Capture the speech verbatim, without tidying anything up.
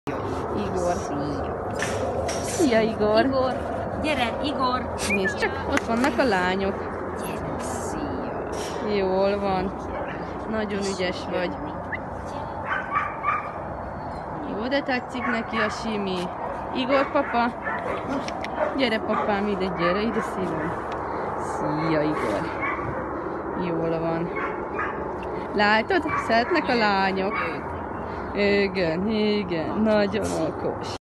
Igor. Szia, Igor. Igor. Gyere, Igor. Nézd csak, ott vannak a lányok. Gyere, szia. Jól van. Nagyon ügyes vagy. Jó, de tetszik neki a simi. Igor, papa. Gyere, papám, ide, gyere, ide szívem. Szia, Igor. Jól van. Látod? Szeretnek a lányok. Igen, igen, nagyon okos.